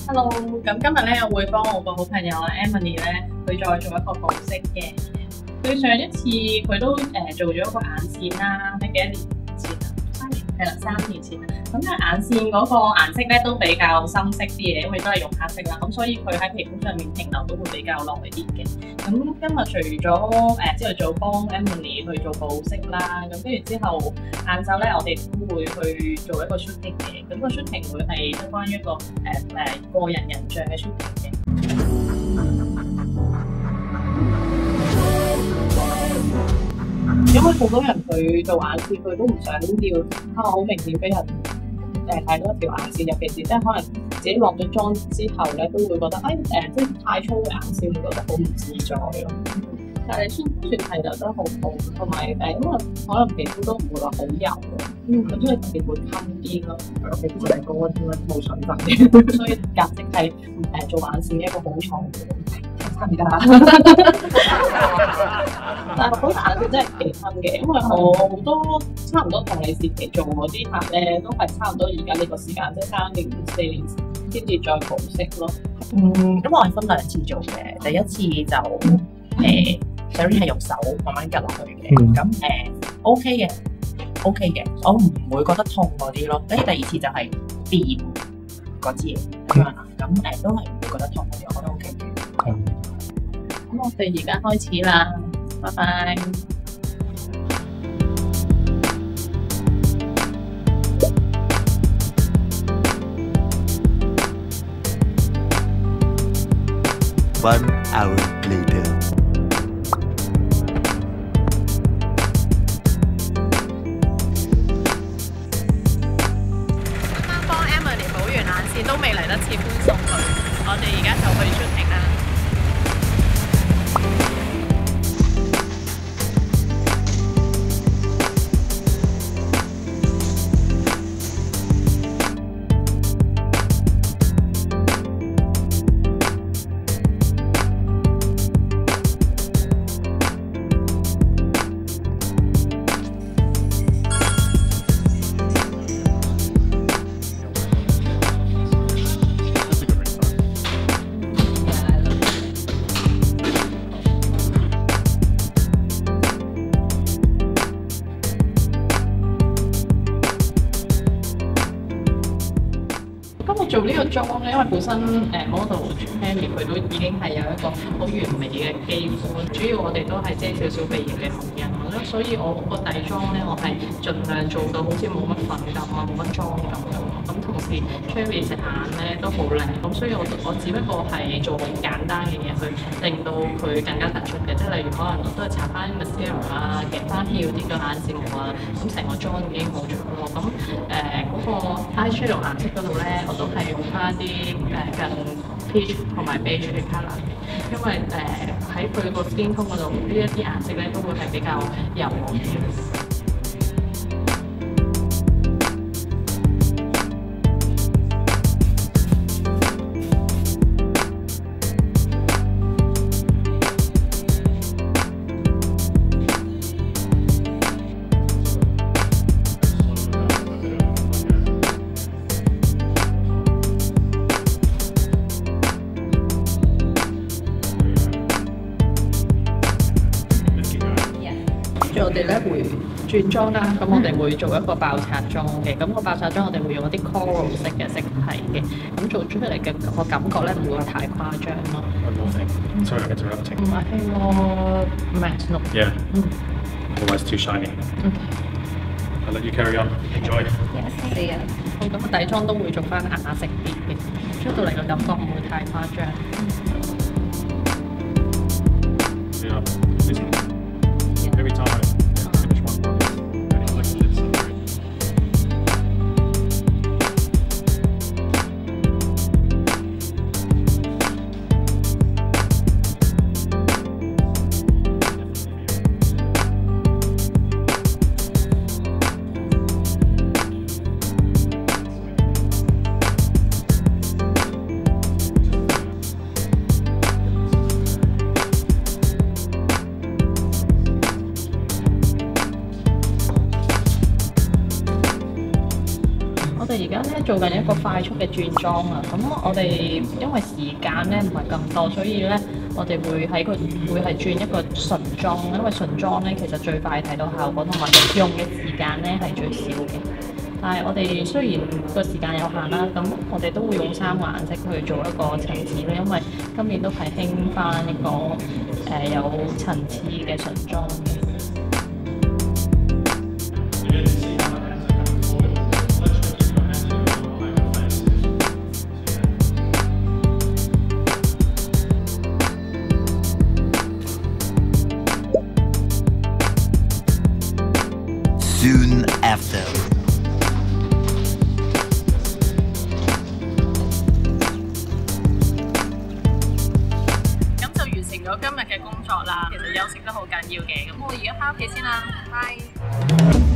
Hello，咁今日咧我會幫我個好朋友Emily 咧，佢再做一個保色嘅。佢上一次佢都做咗一個眼線啦，喺幾多年前啊？3年係啦，3年前啦。咁咧眼線嗰個顏色咧都比較深色啲嘅，因為都係用黑色啦，咁所以佢喺皮膚上面停留都會比較耐啲嘅。咁今日除咗朝頭早幫 Emily 去做保色啦，咁跟住之後晏晝咧我哋都會去做一個 shooting 嘅。咁個 shooting 會係關於一個個人人像嘅 shooting 嘅。因為好多人佢做眼線，佢都唔想要好明顯俾人睇到一條眼線，尤其是即係可能自己落咗妝之後咧，都會覺得即係太粗嘅眼線會覺得好唔自在咯。但係算係留得好好，同埋因為可能皮膚都唔會話好油咁所以特別會襟啲咯。皮膚係高啲啦，冇水分嘅，所以價值係做眼線嘅一個好重嘅。真㗎，但係好眼線真係幾襟嘅，因為我好多差唔多同你時期做嗰啲客咧，都係差唔多而家呢個時間，即係3年4年先至再保色咯。 咁我係分2次做嘅，第一次就首先係用手慢慢拮落去嘅，咁OK 嘅，我唔會覺得痛嗰啲咯。跟住第二次就係電嗰支嘢咁樣啦，咁都係唔會覺得痛嗰啲，我覺得 OK 嘅。 咁我哋而家開始啦，拜拜。 1 hour later。 幫 Emily 補完眼線都未嚟得切歡送佢，我哋而家就去shooting啦。做呢個妝咧，因為本身model Cherry 佢都已經係有一個好完美嘅肌膚，主要我哋都係遮少少鼻型嘅紅印咯，所以我個底妝咧，我係盡量做到好似冇乜粉感啊，冇乜妝感咁。咁同時 Cherry 隻眼咧都好靚，咁所以我只不過係做好簡單嘅嘢去令到佢更加突出嘅，即係例如可能我都係搽翻 mascara 啊，夾翻翹啲個眼睫毛啊，咁成個妝已經好咗咯。咁嗰個 eyeshadow 顏色嗰度咧，我都係用翻啲近 peach 同埋 beige 嘅 colour 嘅，因為喺佢個 skin tone 嗰度呢一啲顏色咧都會係比較柔和啲。我哋咧會轉妝啦，咁我哋會做一個爆擦妝嘅，咁個爆擦妝我哋會用一啲 coral 色嘅色系嘅，咁做出嚟嘅個感覺咧唔會話太誇張咯。 Sorry, I interrupting. I think more matte look. Yeah. Otherwise too shiny. I'll let you carry on. Enjoy. Yes, see ya. 好，咁個底妝都會做翻啞色啲嘅，出到嚟個感覺唔會太誇張。 Yeah. Every time I finish one part, I like to live somewhere. 做緊一個快速嘅轉裝啊，咁我哋因為時間咧唔係咁多，所以咧我哋會係轉一個純裝，因為純裝咧其實最快睇到效果同埋用嘅時間咧係最少嘅。但係我哋雖然個時間有限啦，咁我哋都會用3個顏色去做一個層次咯，因為今年都係興翻一個有層次嘅純裝。 Soon after. 咁就完成咗今日嘅工作啦。其實休息得好緊要嘅，咁我而家翻屋企先啦，拜。